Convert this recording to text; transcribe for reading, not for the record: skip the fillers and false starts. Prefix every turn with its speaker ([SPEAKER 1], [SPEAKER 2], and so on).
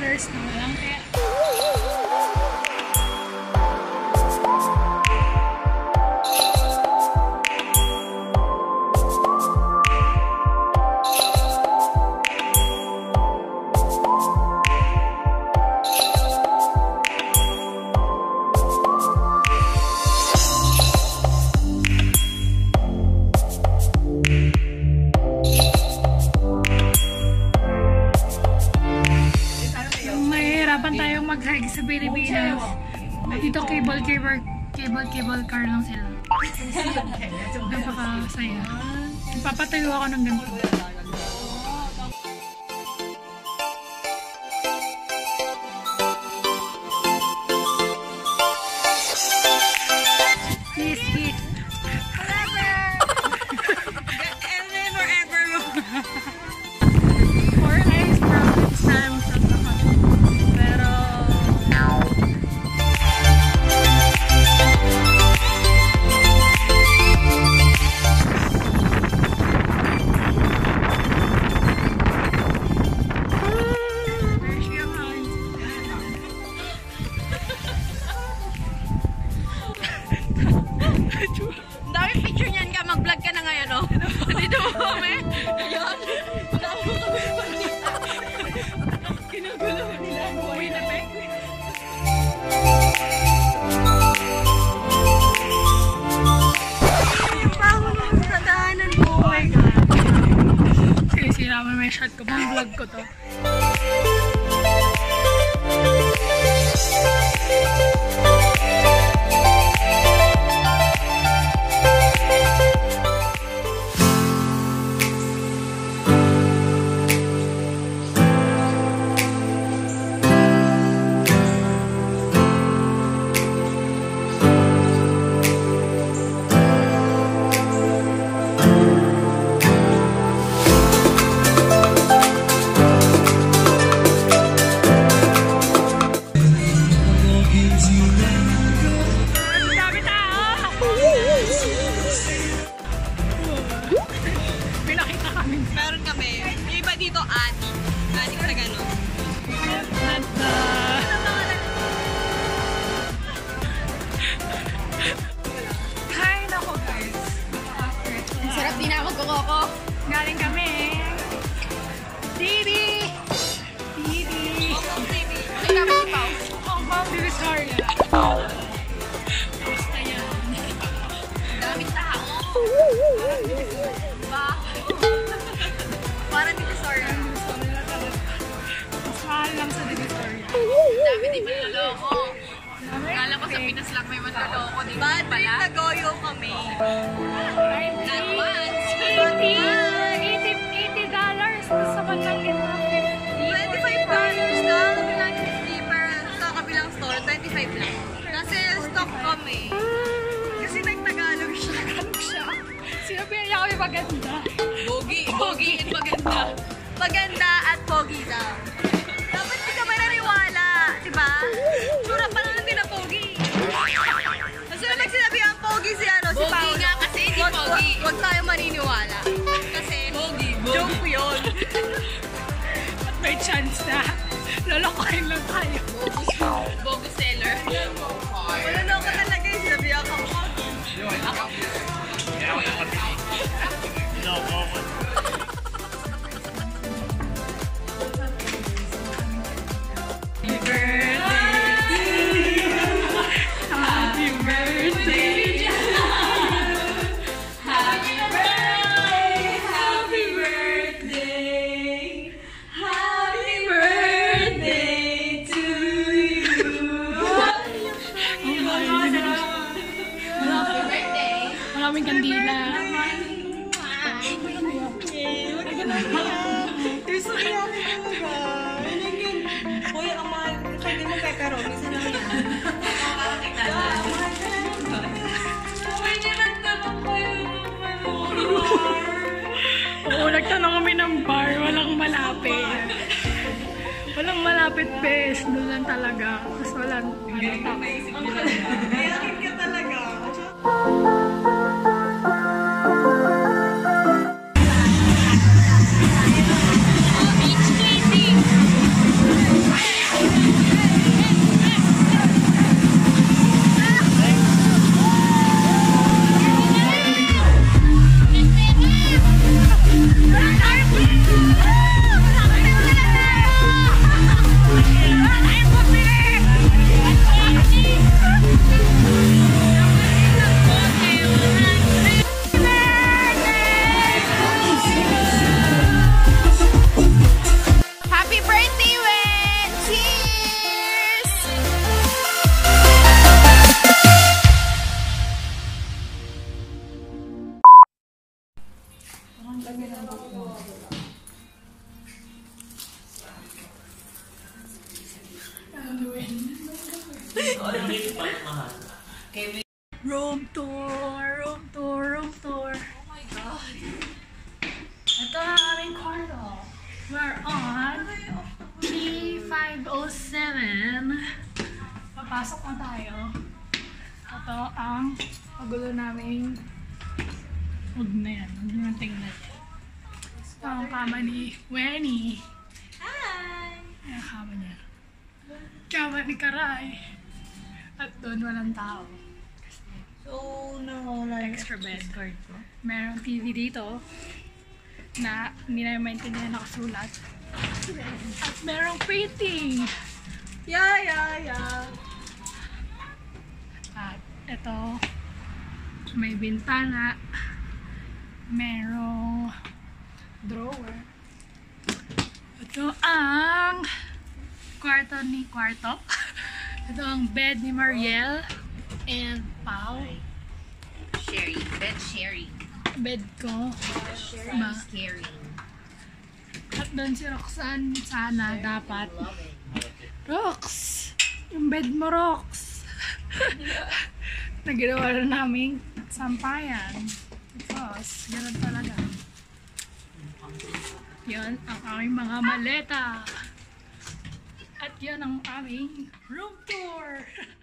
[SPEAKER 1] $30 na lang. Kaya tayong mag-hike sa Pilipinas. Dito cable car lang sila. Napakasaya. Papatayo ako ng ganito. Kiss, kiss. Forever! Never ever. Four eyes from Sam.
[SPEAKER 2] Dami picture niyan ka, mag-vlog ka na ngayon, no? Dito mo kami. Ayan. Dami mo kami panita. Kinugulo nila. Buhay na pek. Yung bago nung sadaanan mo. Oh my God.
[SPEAKER 1] Sige, sinaman may shot ko. Pang vlog ko to.
[SPEAKER 2] Meron kami. Yung iba dito, adik. Adik sa gano'n.
[SPEAKER 1] Hi, nako guys.
[SPEAKER 2] Ang sarap din na magkukoko.
[SPEAKER 1] Galing kami. Didi! Didi!
[SPEAKER 2] Hong Kong TV. Ay, kami si Pao.
[SPEAKER 1] Hong Kong Divisoria. Basta yan.
[SPEAKER 2] Daming tao. Ba? Parang Divisoria.
[SPEAKER 1] Mas mahal lang sa Divisoria.
[SPEAKER 2] Dami din manloloko. Kala ko sa Pinas lang may manloloko. Diba? Trip na goyo kami. Not once.
[SPEAKER 1] $80 sa bandang ito.
[SPEAKER 2] $25 lang. Kabilang sleeper. Sa kabilang store, 25 lang. Kasi stock kami. Kasi nagtagalog siya.
[SPEAKER 1] Sinabi niya kami maganda.
[SPEAKER 2] Pogi and maganda. Maganda at pogi daw. Dapat di ka ba naniwala? Diba? Sura pa lang din ang pogi. Kasi naman sinabi ang pogi si Paolo. Pogi nga kasi hindi pogi. Huwag tayo maniniwala. Kasi joke yun.
[SPEAKER 1] At may chance na lolokohin lang tayo.
[SPEAKER 2] Bogus seller. Wala na ako talaga yung sinabi ako.
[SPEAKER 1] Maraming kandila.
[SPEAKER 2] Uy, ang mahal. Hindi mo pepero. Minsan lang yan.
[SPEAKER 1] Oo, nagtanong kami ng bar. Walang malapit. Walang malapit, bes. Doon lang talaga. Tapos walang
[SPEAKER 2] Kaya ka talaga.
[SPEAKER 1] ang lagay ng book mo. Room tour! Room tour! Room tour!
[SPEAKER 2] Oh my God.
[SPEAKER 1] Ito ang aming kwarto. We're on P507. Papasok na tayo. Ito ang pagulo naming huwag na yan. Huwag naman tingnan. Ito ang kama ni Wenny.
[SPEAKER 2] Hi!
[SPEAKER 1] Ayan ang kama niya. Kama ni Karay. At doon walang tao.
[SPEAKER 2] So, no, like,
[SPEAKER 1] Extra bed. Merong TV dito na hindi na maintindihan nakasulat. At merong painting.
[SPEAKER 2] Yeah.
[SPEAKER 1] At ito, may bintana. Merong drawer. Ito ang kwarto ni Kwarto. Ito ang bed ni Mariel and Pao.
[SPEAKER 2] Sherry. Bed sharing.
[SPEAKER 1] Bed ko.
[SPEAKER 2] Sharing
[SPEAKER 1] Ba?
[SPEAKER 2] is caring.
[SPEAKER 1] At doon si Roxanne sana dapat. Rox! Yung bed mo, Rox! Naginawa na naming sampayan. Because, gano'n talaga. Yan ang aming mga maleta. At yan ang aming room tour.